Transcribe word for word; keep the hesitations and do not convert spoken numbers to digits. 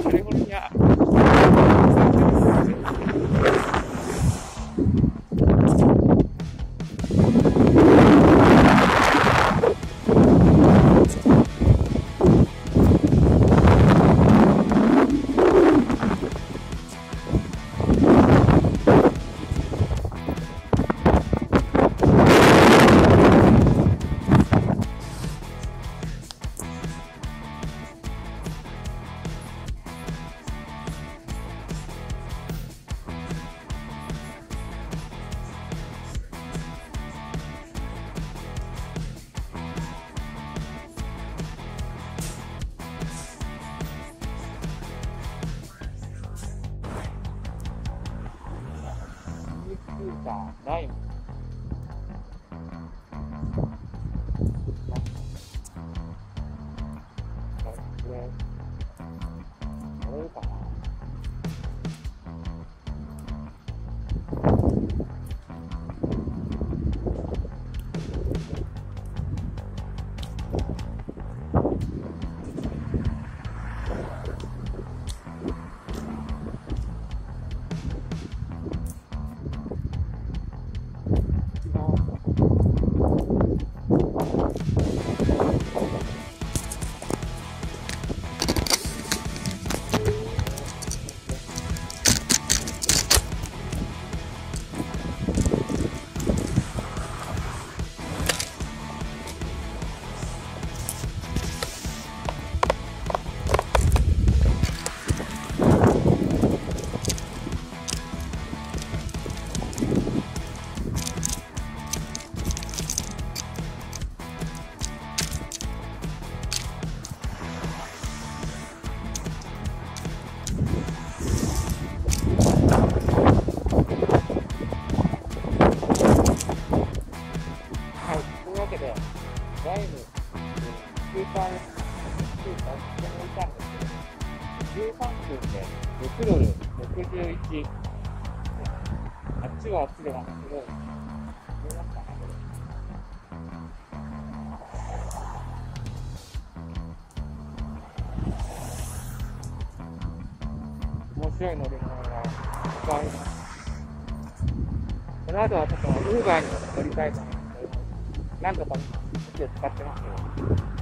カリフォルニアないもん。これ、乗れるかな。ライム、スーパースーパーここに置いたんですけど、じゅうさんぷんでろくドルろくじゅういち、あっちはあっちでなんですけど、見えますかね、これ。面白い乗り物がいっぱいあります。この後はちょっとウーバーに乗りたいと思いますけど、なんとか使ってますよ。